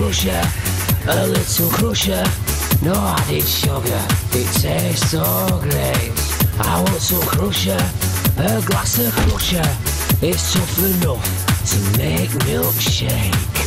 crusher, a little crusher, no added sugar, it tastes so great. I want some crusher, a glass of crusher, it's tough enough to make milkshake.